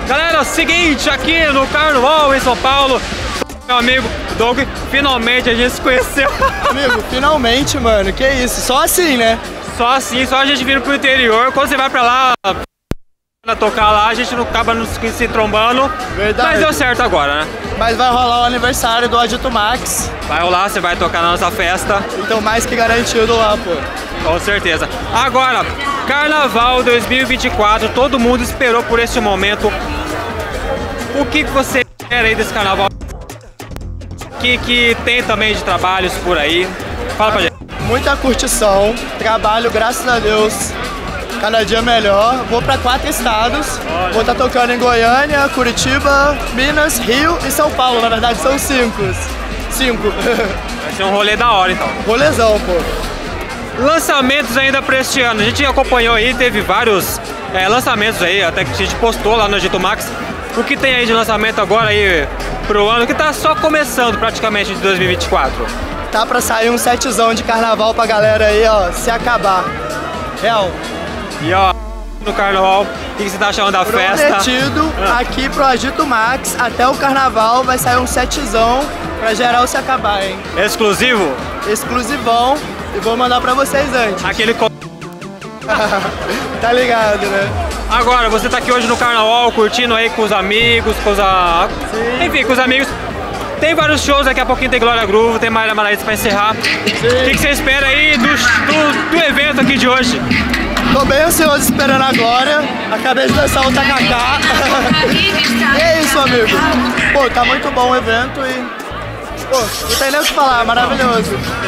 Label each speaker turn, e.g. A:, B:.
A: Galera, seguinte, aqui no Carnaval em São Paulo, meu amigo Doug, finalmente a gente se conheceu.
B: Amigo, finalmente, mano, que isso, só assim, né?
A: Só assim, só a gente vindo pro interior, quando você vai pra lá, tocar lá, a gente não acaba se trombando.
B: Verdade.
A: Mas deu certo agora, né?
B: Mas vai rolar o aniversário do Agito Max.
A: Vai rolar, você vai tocar na nossa festa.
B: Então mais que garantido lá, pô.
A: Com certeza. Agora, Carnaval 2024, todo mundo esperou por esse momento. O que você quer aí desse carnaval? Que tem também de trabalhos por aí? Fala pra gente.
B: Muita curtição, trabalho, graças a Deus, cada dia melhor. Vou pra 4 estados.
A: Olha.
B: Vou estar tocando em Goiânia, Curitiba, Minas, Rio e São Paulo. Na verdade são 5.
A: Vai ser um rolê da hora, então.
B: Rolezão, pô.
A: Lançamentos ainda pra este ano. A gente acompanhou aí, teve vários lançamentos aí, até que a gente postou lá no Agito Max. O que tem aí de lançamento agora aí pro ano, que tá só começando praticamente de 2024?
B: Tá pra sair um setzão de carnaval pra galera aí, ó, se acabar. Real.
A: E ó, no carnaval, o que você tá achando da festa?
B: Prometido, aqui pro Agito Max, até o carnaval vai sair um setzão pra geral se acabar, hein?
A: Exclusivo?
B: Exclusivão, e vou mandar pra vocês antes.
A: Aquele...
B: Tá ligado, né?
A: Agora, você tá aqui hoje no carnaval, curtindo aí com os amigos, enfim, com os amigos. Tem vários shows, daqui a pouquinho tem Glória Groove, tem Mayra Maraíza pra encerrar. O que você espera aí do evento aqui de hoje?
B: Tô bem ansioso esperando a Glória, acabei de lançar o Tacacá. É isso, amigo. Pô, tá muito bom o evento e... Pô, não tem nem o que falar, maravilhoso.